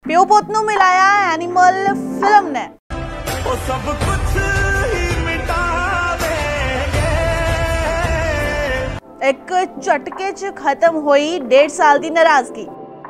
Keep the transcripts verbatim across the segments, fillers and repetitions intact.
ਪਿਓ ਪੁੱਤ ਨੂੰ ਮਿਲਾਇਆ ਐਨੀਮਲ ਫਿਲਮ ਨੇ। ਉਹ ਸਭ ਕੁਝ ਹੀ ਮਿਟਾ ਦੇਂਗੇ। ਇੱਕ ਝਟਕੇ 'ਚ ਖਤਮ ਹੋਈ डेढ़ साल ਦੀ ਨਾਰਾਜ਼ਗੀ।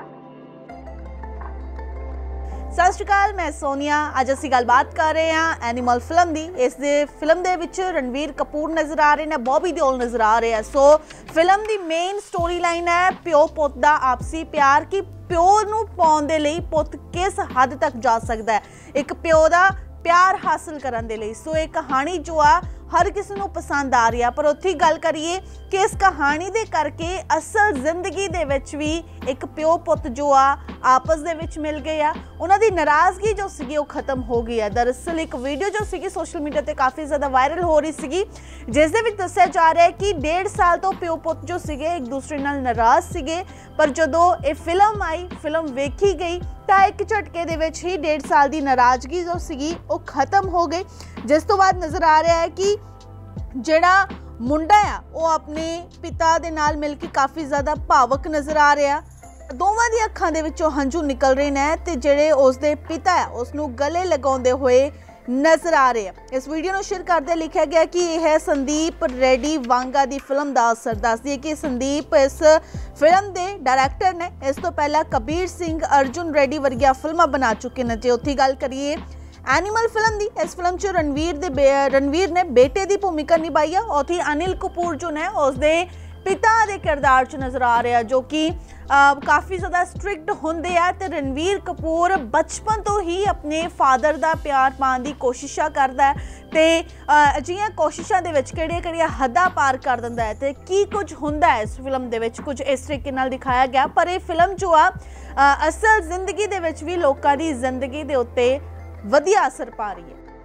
सत श्री अकाल, मैं सोनिया। अज असीं गलबात कर रहे हैं एनीमल फिल्म की। इस दे फिल्म दे विच रणवीर कपूर नज़र आ रहे हैं, बॉबी देओल नज़र आ रहे हैं। सो फिल्म की मेन स्टोरी लाइन है प्यो पुत दा आपसी प्यार कि प्यो नूं पाउण दे लई पुत किस हद तक जा सकता है, एक प्यो दा प्यार हासिल करन दे लई। सो ये कहानी जो आ हर किसी नूं पसंद आ रही है, पर उत्थे गल करिए कि इस कहानी दे करके असल जिंदगी दे विच भी एक प्यो पुत जो आ आपस दे विच मिल गए आ, उन्हां दी नाराज़गी जो सीगी वो खत्म हो गई है। दरअसल एक वीडियो जो सीगी सोशल मीडिया ते काफ़ी ज़्यादा वायरल हो रही सीगी, जिस दे विच दस्सिया जा रहा है कि डेढ़ साल तो प्यो पुत जो सीगे एक दूसरे नाल नाराज़ सीगे, पर जदों ये फिल्म आई, फिल्म वेखी गई तो एक झटके दे विच ही डेढ़ साल की नाराज़गी जो सीगी वो खत्म हो गई। जिस तो बाद नज़र आ रहा है कि जिहड़ा मुंडा आ वो अपने पिता दे नाल मिल के काफ़ी ज़्यादा भावुक नज़र आ रहा, दोवां दी अखां दे विचों हंझू निकल रहे ने ते जिहड़े उसदे पिता है उसनूं गले लगाउंदे होए नज़र आ रहे हैं। इस वीडियो को शेयर करते लिखा गया कि यह संदीप रेड्डी वांगा दी फिल्म का असर। दस दिए कि संदीप इस फिल्म के डायरैक्टर ने इस तो पहला कबीर सिंह अर्जुन रेड्डी वर्गिया फिल्मां बना चुके हैं। जे उत्थे गल करिए एनीमल फिल्म की, इस फिल्म च रणवीर दे रणवीर ने बेटे की भूमिका निभाई है। उत्थे अनिल कपूर जो ने उसके पिता के किरदार च नज़र आ रहा, जो कि काफ़ी ज़्यादा स्ट्रिक्ट होंदे आ ते रणवीर कपूर बचपन तो ही अपने फादर का प्यार पाने की कोशिशा करता है ते अजिहियां कोशिशों के किहड़ियां-किहड़ियां हद्दां पार कर दिंदा है ते की कुछ हुंदा है इस फिल्म दे विच कुछ इस तरीके नाल दिखाया गया। पर यह फिल्म जो आ असल जिंदगी दे विच भी लोकां दी जिंदगी दे उत्ते वधिया असर पा रही है।